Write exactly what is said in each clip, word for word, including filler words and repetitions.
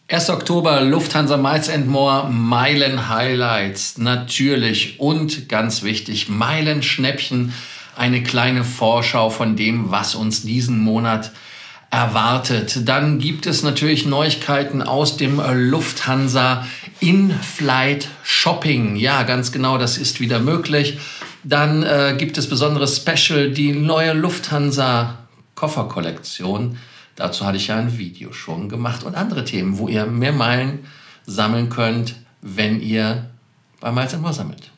erster Oktober, Lufthansa Miles and More, Meilen-Highlights, natürlich und ganz wichtig, Meilen-Schnäppchen, eine kleine Vorschau von dem, was uns diesen Monat erwartet. Dann gibt es natürlich Neuigkeiten aus dem Lufthansa In-Flight Shopping. Ja, ganz genau, das ist wieder möglich. Dann äh, gibt es besonderes Special, die neue Lufthansa Kofferkollektion. Dazu hatte ich ja ein Video schon gemacht und andere Themen, wo ihr mehr Meilen sammeln könnt, wenn ihr bei Miles and More sammelt.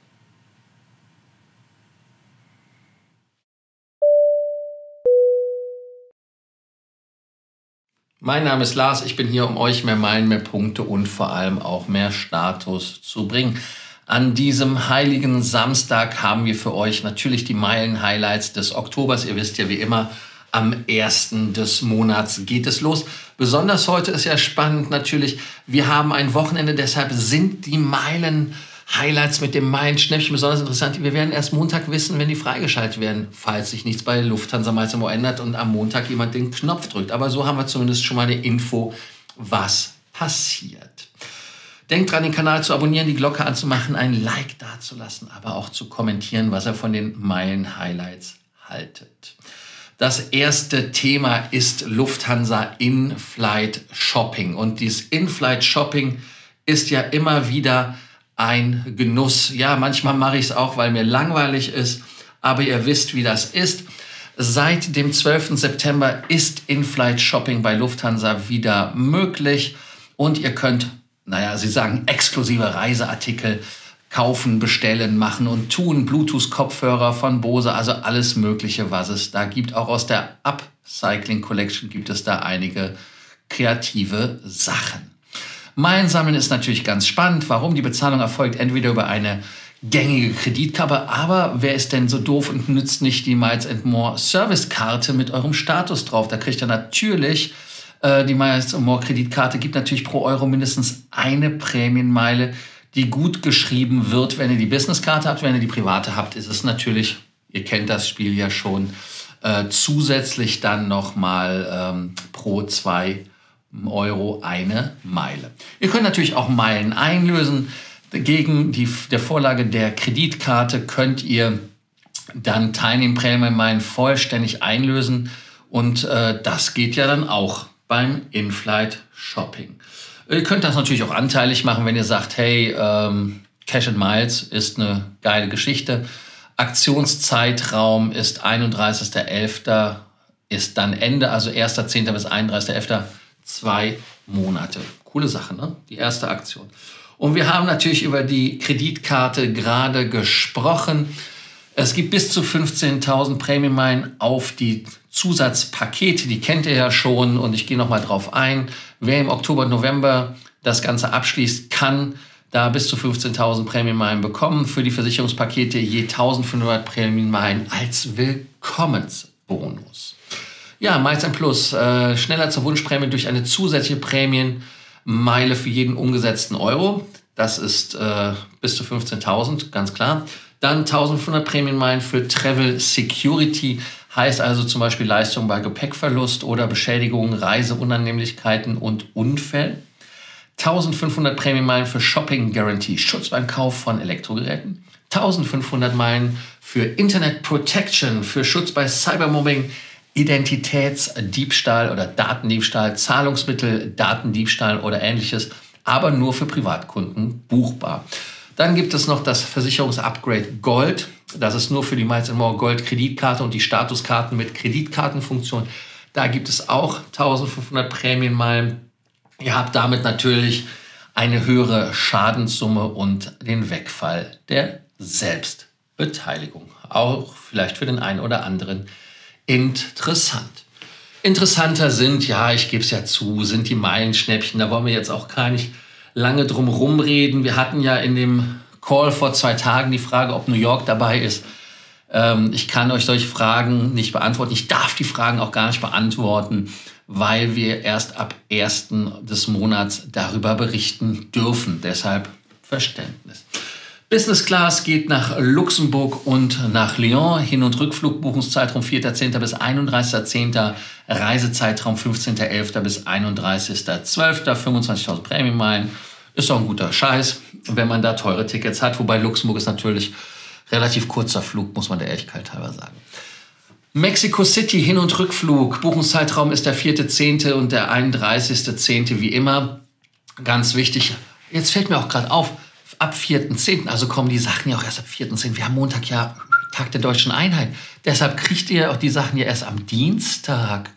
Mein Name ist Lars, ich bin hier, um euch mehr Meilen, mehr Punkte und vor allem auch mehr Status zu bringen. An diesem heiligen Samstag haben wir für euch natürlich die Meilen-Highlights des Oktobers. Ihr wisst ja wie immer, am ersten des Monats geht es los. Besonders heute ist ja spannend natürlich, wir haben ein Wochenende, deshalb sind die Meilen-Highlights mit dem Meilen-Schnäppchen besonders interessant. Wir werden erst Montag wissen, wenn die freigeschaltet werden, falls sich nichts bei Lufthansa Miles and More ändert und am Montag jemand den Knopf drückt. Aber so haben wir zumindest schon mal eine Info, was passiert. Denkt dran, den Kanal zu abonnieren, die Glocke anzumachen, ein Like dazulassen, aber auch zu kommentieren, was ihr von den Meilen-Highlights haltet. Das erste Thema ist Lufthansa In-Flight Shopping. Und dieses In-Flight Shopping ist ja immer wieder ein Genuss. Ja, manchmal mache ich es auch, weil mir langweilig ist. Aber ihr wisst, wie das ist. Seit dem zwölften September ist In-Flight Shopping bei Lufthansa wieder möglich. Und ihr könnt, naja, sie sagen exklusive Reiseartikel kaufen, bestellen, machen und tun. Bluetooth-Kopfhörer von Bose, also alles Mögliche, was es da gibt. Auch aus der Upcycling Collection gibt es da einige kreative Sachen. Meilen sammeln ist natürlich ganz spannend. Warum? Die Bezahlung erfolgt entweder über eine gängige Kreditkarte, aber wer ist denn so doof und nützt nicht die Miles and More Servicekarte mit eurem Status drauf? Da kriegt ihr natürlich äh, die Miles and More Kreditkarte, gibt natürlich pro Euro mindestens eine Prämienmeile, die gut geschrieben wird, wenn ihr die Businesskarte habt. Wenn ihr die private habt, ist es natürlich, ihr kennt das Spiel ja schon, äh, zusätzlich dann nochmal ähm, pro zwei Euro eine Meile. Ihr könnt natürlich auch Meilen einlösen. Gegen die, der Vorlage der Kreditkarte könnt ihr dann Teilnehmerprämienmeilen vollständig einlösen. Und äh, das geht ja dann auch beim In-Flight Shopping. Ihr könnt das natürlich auch anteilig machen, wenn ihr sagt, hey, ähm, Cash and Miles ist eine geile Geschichte. Aktionszeitraum ist einunddreißigster elfter ist dann Ende, also erster zehnter bis einunddreißigster elfter zwei Monate. Coole Sache, ne? Die erste Aktion. Und wir haben natürlich über die Kreditkarte gerade gesprochen. Es gibt bis zu fünfzehntausend Prämienmeilen auf die Zusatzpakete, die kennt ihr ja schon und ich gehe noch mal drauf ein. Wer im Oktober, November das Ganze abschließt, kann da bis zu fünfzehntausend Prämienmeilen bekommen. Für die Versicherungspakete je eintausendfünfhundert Prämienmeilen als Willkommensbonus. Ja, Miles and Plus, äh, schneller zur Wunschprämie durch eine zusätzliche Prämienmeile für jeden umgesetzten Euro. Das ist äh, bis zu fünfzehntausend, ganz klar. Dann eintausendfünfhundert Prämienmeilen für Travel Security, heißt also zum Beispiel Leistungen bei Gepäckverlust oder Beschädigungen, Reiseunannehmlichkeiten und Unfällen. eintausendfünfhundert Prämienmeilen für Shopping Guarantee, Schutz beim Kauf von Elektrogeräten. eintausendfünfhundert Meilen für Internet Protection, für Schutz bei Cybermobbing, Identitätsdiebstahl oder Datendiebstahl, Zahlungsmittel, Datendiebstahl oder ähnliches, aber nur für Privatkunden buchbar. Dann gibt es noch das Versicherungsupgrade Gold. Das ist nur für die Miles and More Gold Kreditkarte und die Statuskarten mit Kreditkartenfunktion. Da gibt es auch eintausendfünfhundert Prämienmeilen. Ihr habt damit natürlich eine höhere Schadenssumme und den Wegfall der Selbstbeteiligung. Auch vielleicht für den einen oder anderen interessant. Interessanter sind, ja, ich gebe es ja zu, sind die Meilenschnäppchen. Da wollen wir jetzt auch gar nicht lange drum rumreden. Wir hatten ja in dem Call vor zwei Tagen die Frage, ob New York dabei ist. Ähm, ich kann euch solche Fragen nicht beantworten. Ich darf die Fragen auch gar nicht beantworten, weil wir erst ab ersten des Monats darüber berichten dürfen. Deshalb Verständnis. Business Class geht nach Luxemburg und nach Lyon. Hin- und Rückflug, Buchungszeitraum vierter zehnter bis einunddreißigster zehnter Reisezeitraum fünfzehnter elfter bis einunddreißigster zwölfter fünfundzwanzigtausend Prämienmeilen. Ist doch ein guter Scheiß, wenn man da teure Tickets hat. Wobei Luxemburg ist natürlich relativ kurzer Flug, muss man der Ehrlichkeit halber sagen. Mexico City, Hin- und Rückflug. Buchungszeitraum ist der vierte zehnte und der einunddreißigste zehnte wie immer. Ganz wichtig. Jetzt fällt mir auch gerade auf, ab vierten zehnten, also kommen die Sachen ja auch erst ab vierten zehnten. Wir haben Montag ja Tag der Deutschen Einheit. Deshalb kriegt ihr auch die Sachen ja erst am Dienstag.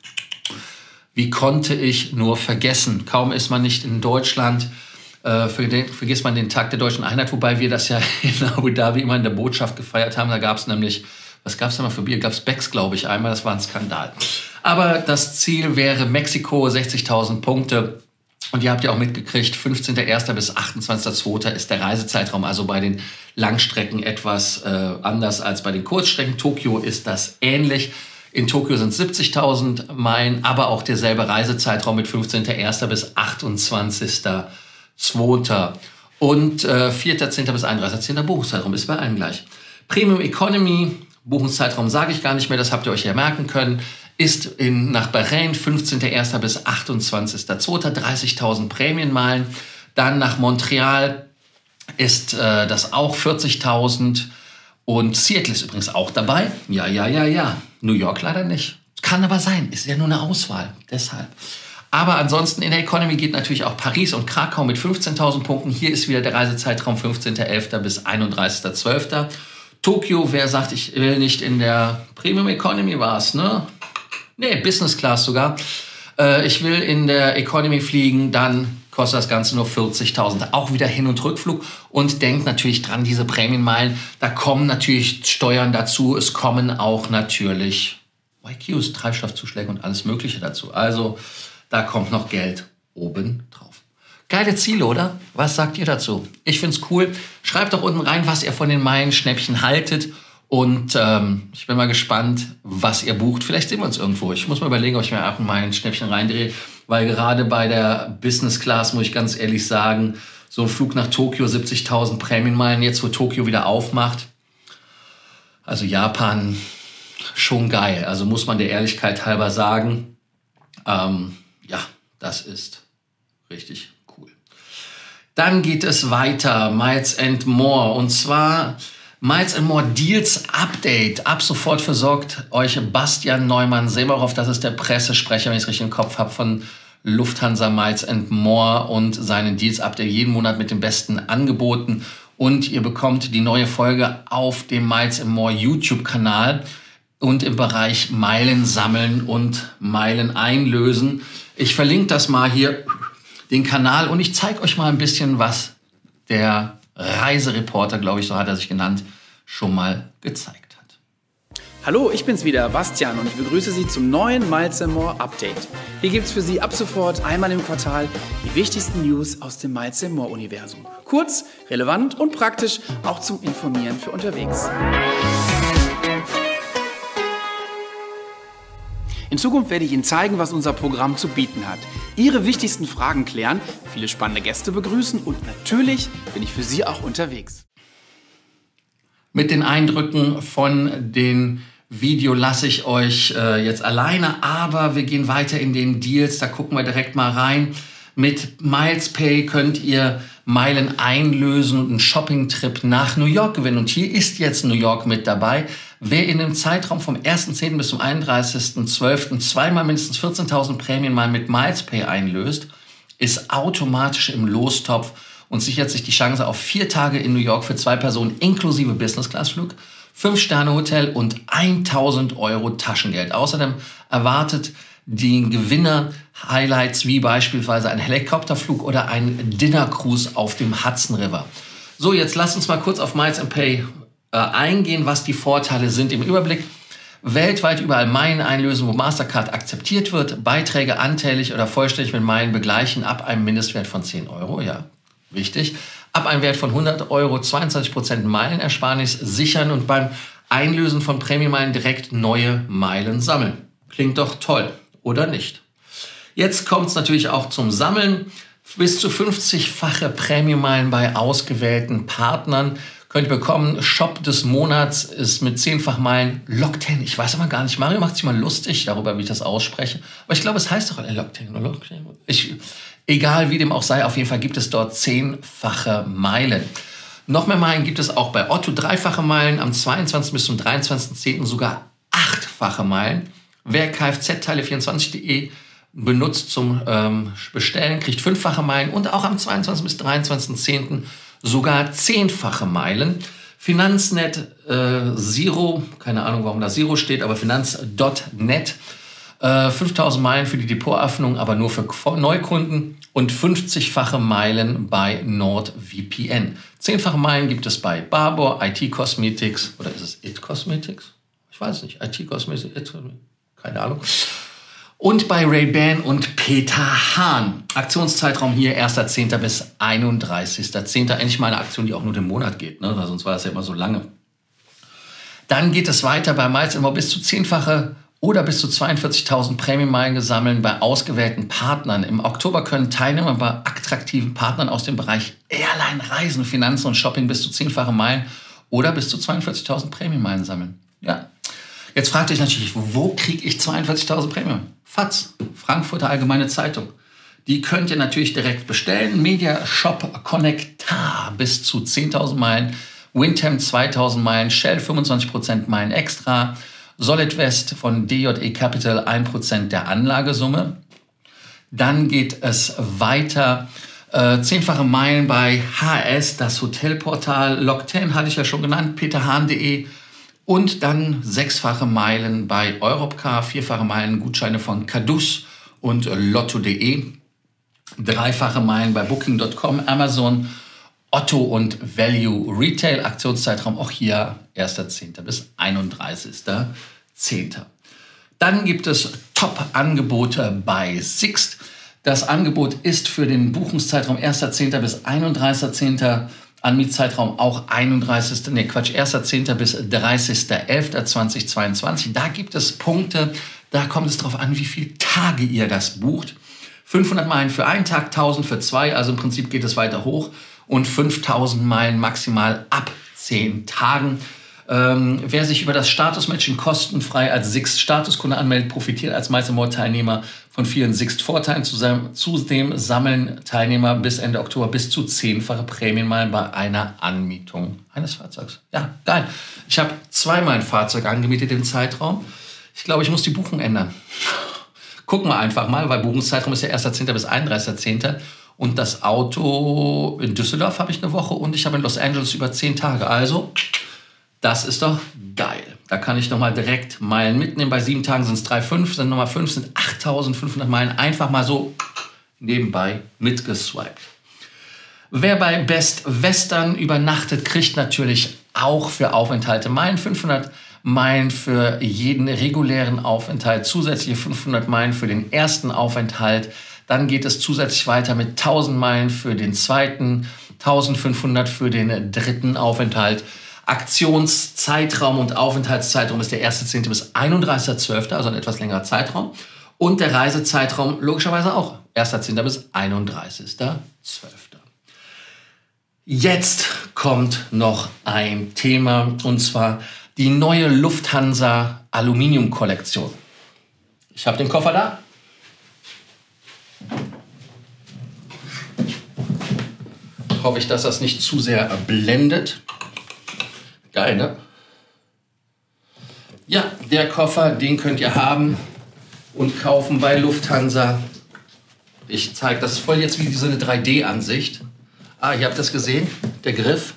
Wie konnte ich nur vergessen? Kaum ist man nicht in Deutschland, äh, vergisst man den Tag der Deutschen Einheit, wobei wir das ja in Abu Dhabi immer in der Botschaft gefeiert haben. Da gab es nämlich, was gab es da mal für Bier? Gab es Becks, glaube ich, einmal. Das war ein Skandal. Aber das Ziel wäre Mexiko, sechzigtausend Punkte. Und ihr habt ja auch mitgekriegt, fünfzehnter erster bis achtundzwanzigster zweiter ist der Reisezeitraum, also bei den Langstrecken etwas äh, anders als bei den Kurzstrecken. Tokio ist das ähnlich. In Tokio sind siebzigtausend Meilen, aber auch derselbe Reisezeitraum mit fünfzehnter erster bis achtundzwanzigster zweiter Und äh, vierter zehnter bis einunddreißigster zehnter Buchungszeitraum ist bei allen gleich. Premium Economy, Buchungszeitraum sage ich gar nicht mehr, das habt ihr euch ja merken können. Ist in, nach Bahrain fünfzehnter erster bis achtundzwanzigster zweiter dreißigtausend Prämienmeilen. Dann nach Montreal ist äh, das auch vierzigtausend. Und Seattle ist übrigens auch dabei. Ja, ja, ja, ja. New York leider nicht. Kann aber sein. Ist ja nur eine Auswahl. Deshalb. Aber ansonsten in der Economy geht natürlich auch Paris und Krakau mit fünfzehntausend Punkten. Hier ist wieder der Reisezeitraum fünfzehnter elfter bis einunddreißigster zwölfter Tokio, wer sagt, ich will nicht in der Premium Economy, war es, ne? Nee, Business Class sogar. Äh, ich will in der Economy fliegen, dann kostet das Ganze nur vierzigtausend. Auch wieder Hin- und Rückflug. Und denkt natürlich dran, diese Prämienmeilen, da kommen natürlich Steuern dazu. Es kommen auch natürlich Y Qs, Treibstoffzuschläge und alles Mögliche dazu. Also da kommt noch Geld oben drauf. Geile Ziele, oder? Was sagt ihr dazu? Ich find's cool. Schreibt doch unten rein, was ihr von den Meilenschnäppchen haltet. Und ähm, ich bin mal gespannt, was ihr bucht. Vielleicht sehen wir uns irgendwo. Ich muss mal überlegen, ob ich mir auch mal ein Schnäppchen reindrehe. Weil gerade bei der Business Class, muss ich ganz ehrlich sagen, so ein Flug nach Tokio, siebzigtausend Prämienmeilen, jetzt wo Tokio wieder aufmacht. Also Japan, schon geil. Also muss man der Ehrlichkeit halber sagen, ähm, ja, das ist richtig cool. Dann geht es weiter, Miles and More. Und zwar Miles and More Deals Update. Ab sofort versorgt euch Bastian Neumann-Semerov, das ist der Pressesprecher, wenn ich es richtig im Kopf habe, von Lufthansa Miles and More und seinen Deals Update jeden Monat mit den besten Angeboten. Und ihr bekommt die neue Folge auf dem Miles and More YouTube-Kanal und im Bereich Meilen sammeln und Meilen einlösen. Ich verlinke das mal hier, den Kanal, und ich zeige euch mal ein bisschen, was der Reisereporter, glaube ich, so hat er sich genannt, schon mal gezeigt hat. Hallo, ich bin's wieder, Bastian, und ich begrüße Sie zum neuen Miles and More Update. Hier gibt's für Sie ab sofort einmal im Quartal die wichtigsten News aus dem Miles and More Universum. Kurz, relevant und praktisch, auch zum Informieren für unterwegs. In Zukunft werde ich Ihnen zeigen, was unser Programm zu bieten hat. Ihre wichtigsten Fragen klären, viele spannende Gäste begrüßen und natürlich bin ich für Sie auch unterwegs. Mit den Eindrücken von den Video lasse ich euch äh, jetzt alleine, aber wir gehen weiter in den Deals, da gucken wir direkt mal rein. Mit MilesPay könnt ihr Meilen einlösen und einen Shopping-Trip nach New York gewinnen. Und hier ist jetzt New York mit dabei. Wer in dem Zeitraum vom ersten zehnten bis zum einunddreißigsten zwölften zweimal mindestens vierzehntausend Prämienmeilen mit MilesPay einlöst, ist automatisch im Lostopf und sichert sich die Chance auf vier Tage in New York für zwei Personen inklusive Business-Class-Flug, fünf Sterne Hotel und tausend Euro Taschengeld. Außerdem erwartet die Gewinner Highlights wie beispielsweise ein Helikopterflug oder ein Dinner-Cruise auf dem Hudson River. So, jetzt lasst uns mal kurz auf MilesPay äh, eingehen, was die Vorteile sind im Überblick. Weltweit überall Meilen einlösen, wo Mastercard akzeptiert wird. Beiträge anteilig oder vollständig mit Meilen begleichen ab einem Mindestwert von zehn Euro. Ja, wichtig. Ab einem Wert von hundert Euro zweiundzwanzig Prozent Meilenersparnis sichern und beim Einlösen von Prämienmeilen direkt neue Meilen sammeln. Klingt doch toll, oder nicht? Jetzt kommt es natürlich auch zum Sammeln. Bis zu fünfzigfache Prämienmeilen bei ausgewählten Partnern Könnt ihr bekommen. Shop des Monats ist mit zehnfach Meilen Lockten. Ich weiß aber gar nicht. Mario macht sich mal lustig darüber, wie ich das ausspreche. Aber ich glaube, es heißt doch alle Lockten. Ich, egal wie dem auch sei, auf jeden Fall gibt es dort zehnfache Meilen. Noch mehr Meilen gibt es auch bei Otto. Dreifache Meilen am zweiundzwanzigsten bis zum dreiundzwanzigsten zehnten sogar achtfache Meilen. Wer Kfz-Teile vierundzwanzig punkt de benutzt zum ähm, Bestellen, kriegt fünffache Meilen und auch am zweiundzwanzigsten bis dreiundzwanzigsten zehnten sogar zehnfache Meilen. Finanznet äh, Zero, keine Ahnung, warum da Zero steht, aber Finanz Punkt net, äh, fünftausend Meilen für die Depotöffnung, aber nur für Neukunden und fünfzigfache Meilen bei NordVPN. zehnfache Meilen gibt es bei Barbour, I T Cosmetics, oder ist es It Cosmetics? Ich weiß nicht, I T Cosmetics, keine Ahnung. Und bei Ray-Ban und Peter Hahn. Aktionszeitraum hier erster zehnter bis einunddreißigster zehnter Endlich mal eine Aktion, die auch nur den Monat geht, ne? Weil sonst war das ja immer so lange. Dann geht es weiter bei Miles immer bis zu zehnfache oder bis zu zweiundvierzigtausend Prämienmeilen gesammelt bei ausgewählten Partnern. Im Oktober können Teilnehmer bei attraktiven Partnern aus dem Bereich Airline, Reisen, Finanzen und Shopping bis zu zehnfache Meilen oder bis zu zweiundvierzigtausend Prämienmeilen sammeln. Ja. Jetzt fragt ihr euch natürlich, wo kriege ich zweiundvierzigtausend Prämien? F A Z, Frankfurter Allgemeine Zeitung. Die könnt ihr natürlich direkt bestellen. Media Shop Connectar bis zu zehntausend Meilen. Windham zweitausend Meilen. Shell fünfundzwanzig Prozent Meilen extra. Solid West von D J E Capital ein Prozent der Anlagesumme. Dann geht es weiter. Äh, zehnfache Meilen bei H S, das Hotelportal. Lockten hatte ich ja schon genannt. peterhahn punkt de. Und dann sechsfache Meilen bei Europcar, vierfache Meilen Gutscheine von Cadus und Lotto punkt de, dreifache Meilen bei Booking Punkt com, Amazon, Otto und Value Retail. Aktionszeitraum auch hier erster zehnter bis einunddreißigster zehnter Dann gibt es Top-Angebote bei Sixt. Das Angebot ist für den Buchungszeitraum erster zehnter bis einunddreißigster zehnter Anmietzeitraum auch einunddreißigster Nee, Quatsch, erster zehnter bis dreißigster elfter zweitausendzweiundzwanzig. Da gibt es Punkte, da kommt es darauf an, wie viele Tage ihr das bucht. fünfhundert Meilen für einen Tag, tausend für zwei, also im Prinzip geht es weiter hoch. Und fünftausend Meilen maximal ab zehn Tagen. Ähm, wer sich über das Status-Matching kostenfrei als Sixt-Statuskunde anmeldet, profitiert als Miles and More Teilnehmer von vielen Sixt-Vorteilen. Zudem sammeln Teilnehmer bis Ende Oktober bis zu zehnfache Prämienmeilen bei einer Anmietung eines Fahrzeugs. Ja, geil. Ich habe zweimal ein Fahrzeug angemietet im Zeitraum. Ich glaube, ich muss die Buchung ändern. Gucken wir einfach mal, weil Buchungszeitraum ist ja erster zehnter bis einunddreißigster zehnter Und das Auto in Düsseldorf habe ich eine Woche und ich habe in Los Angeles über zehn Tage. Also, das ist doch geil. Da kann ich nochmal direkt Meilen mitnehmen. Bei sieben Tagen sind es drei Komma fünf, sind nochmal fünf, sind achttausendfünfhundert Meilen. Einfach mal so nebenbei mitgeswiped. Wer bei Best Western übernachtet, kriegt natürlich auch für Aufenthalte Meilen. fünfhundert Meilen für jeden regulären Aufenthalt, zusätzliche fünfhundert Meilen für den ersten Aufenthalt. Dann geht es zusätzlich weiter mit tausend Meilen für den zweiten, eintausendfünfhundert für den dritten Aufenthalt. Aktionszeitraum und Aufenthaltszeitraum ist der erster zehnter bis einunddreißigster zwölfter also ein etwas längerer Zeitraum. Und der Reisezeitraum logischerweise auch erster zehnter bis einunddreißigster zwölfter Jetzt kommt noch ein Thema, und zwar die neue Lufthansa Aluminium-Kollektion. Ich habe den Koffer da. Hoffe ich, dass das nicht zu sehr blendet. Geil, ne? Ja, der Koffer, den könnt ihr haben und kaufen bei Lufthansa. Ich zeige das voll jetzt wie so eine drei D Ansicht. Ah, ihr habt das gesehen? Der Griff.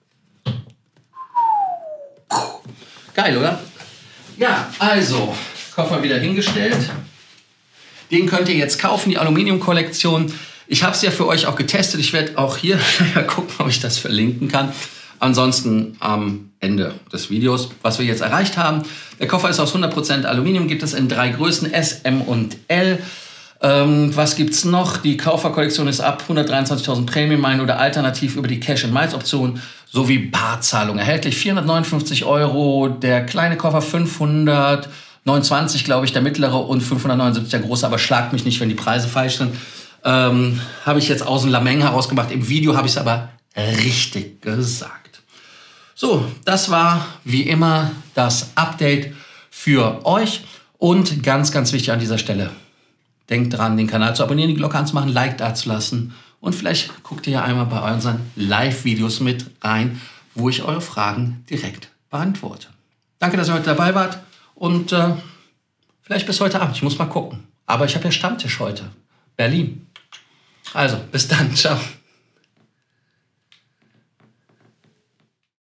Geil, oder? Ja, also, Koffer wieder hingestellt. Den könnt ihr jetzt kaufen, die Aluminium-Kollektion. Ich habe es ja für euch auch getestet. Ich werde auch hier gucken, ob ich das verlinken kann. Ansonsten am Ende des Videos, was wir jetzt erreicht haben. Der Koffer ist aus hundert Prozent Aluminium, gibt es in drei Größen, S, M und L. Ähm, was gibt es noch? Die Kauferkollektion ist ab hundertdreiundzwanzigtausend Prämienmeilen oder alternativ über die Cash-and-Miles-Option sowie Barzahlung erhältlich. vierhundertneunundfünfzig Euro, der kleine Koffer fünfhundertneunundzwanzig, glaube ich, der mittlere und fünfhundertneunundsiebzig der große, aber schlagt mich nicht, wenn die Preise falsch sind. Ähm, habe ich jetzt aus dem Lameng herausgemacht. Im Video habe ich es aber richtig gesagt. So, das war wie immer das Update für euch. Und ganz, ganz wichtig an dieser Stelle, denkt dran, den Kanal zu abonnieren, die Glocke anzumachen, ein Like da zu lassen. Und vielleicht guckt ihr ja einmal bei unseren Live-Videos mit rein, wo ich eure Fragen direkt beantworte. Danke, dass ihr heute dabei wart und äh, vielleicht bis heute Abend. Ich muss mal gucken. Aber ich habe ja Stammtisch heute. Berlin. Also, bis dann. Ciao.